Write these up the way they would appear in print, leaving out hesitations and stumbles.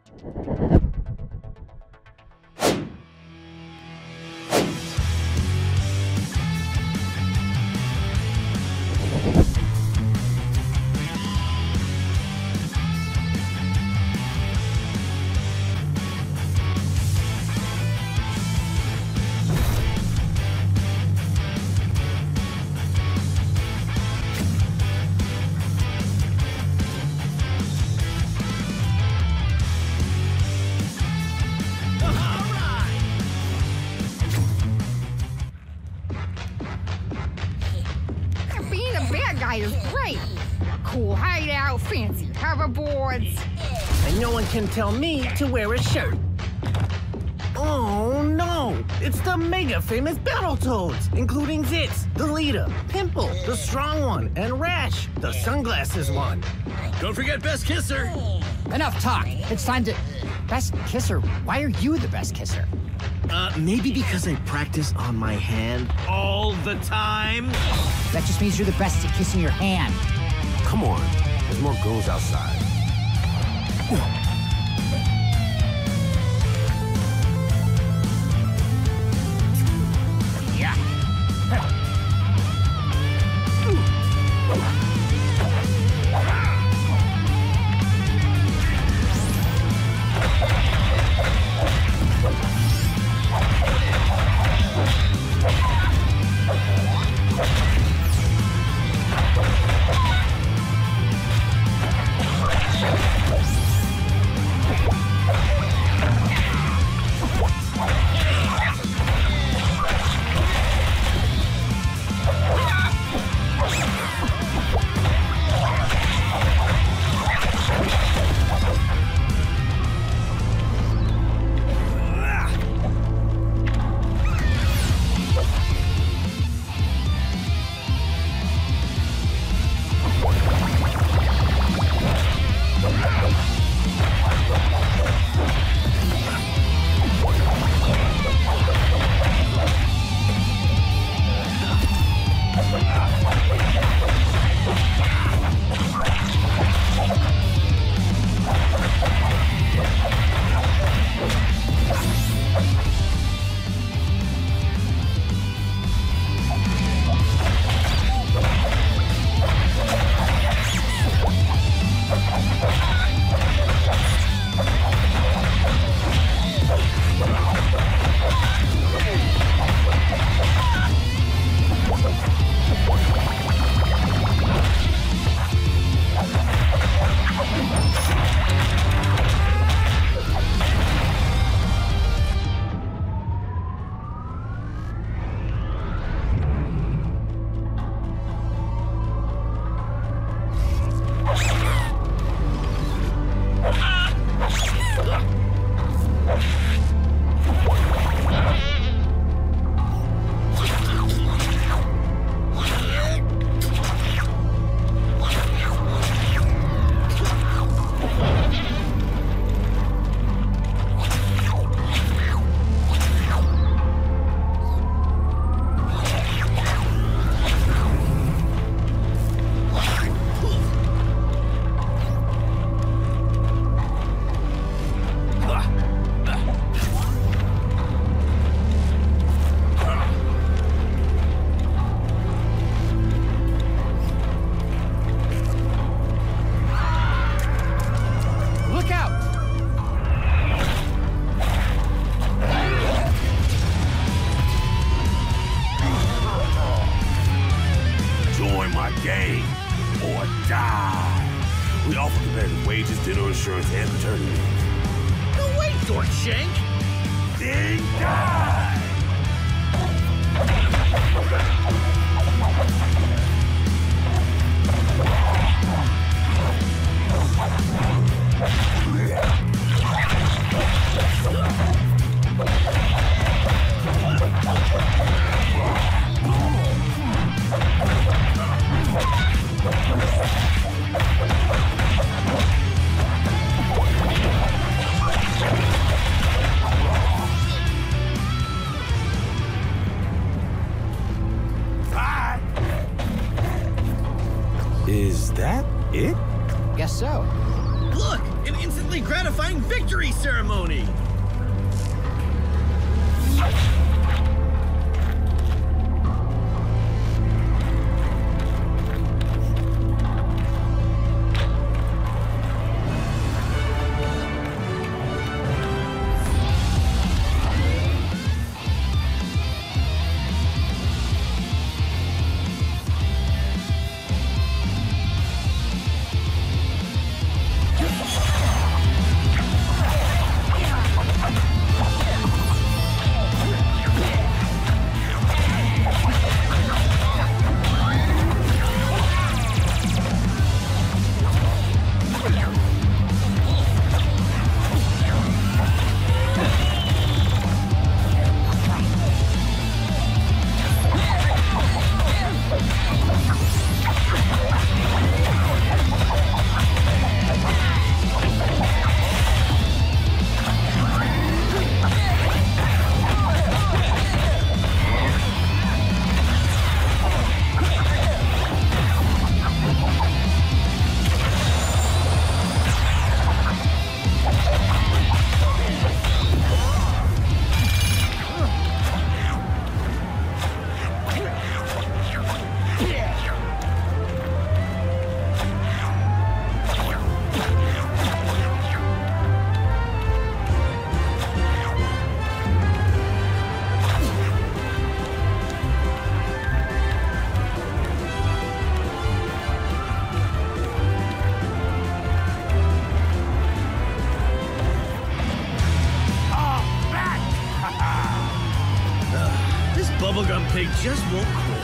Being a bad guy is great. Cool hideout, fancy hoverboards. And no one can tell me to wear a shirt. Oh no! It's the mega famous Battletoads, including Zitz, the leader, Pimple, the strong one, and Rash, the sunglasses one. Don't forget Best Kisser. Enough talk. It's time to... Best kisser? Why are you the best kisser? Maybe because I practice on my hand all the time? That just means you're the best at kissing your hand. Come on, there's more girls outside. Yeah. game or die. We offer competitive wages, dinner insurance, and maternity leave. No, wait, Dorkshank! Then die! Is that it? Guess so. Look, an instantly gratifying victory ceremony. Bubblegum Pig just won't quit.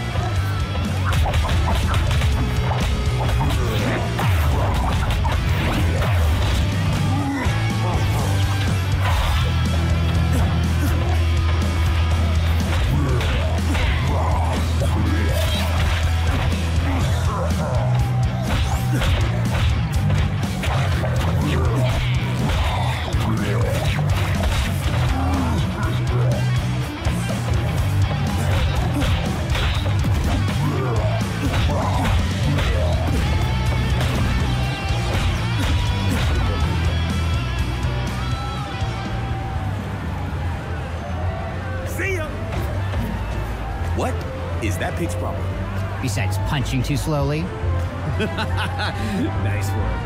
What is that pig's problem? Besides punching too slowly? Nice one.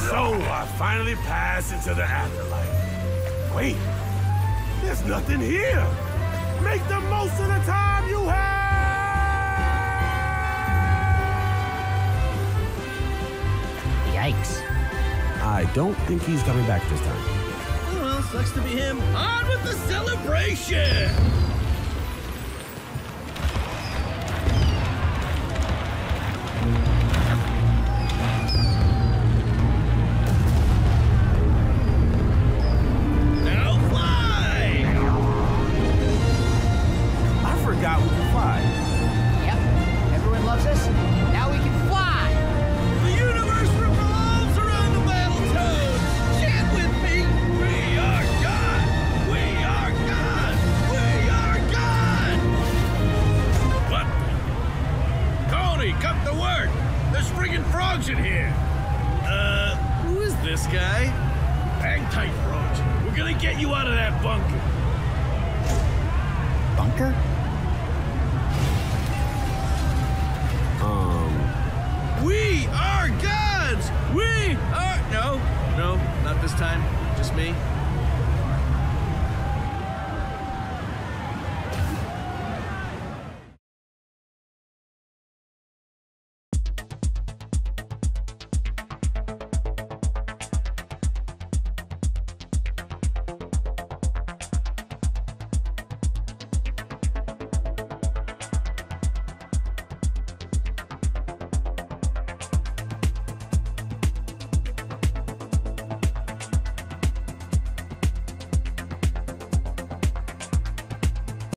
So I finally passed into the afterlife. Wait, there's nothing here. Make the most of the time you have. Yikes. I don't think he's coming back this time. Oh, well, sucks to be him. On with the celebration! Now fly! I forgot we could fly. Yep. Everyone loves us. Now we can fly. The universe revolves around the Battletoads! Chant with me! We are God! We are God! We are God! What? Tony, come to work! There's friggin' frogs in here! Who is this guy? Hang tight, frogs. We're gonna get you out of that bunker. Bunker? We are gods! We are... No, not this time. Just me.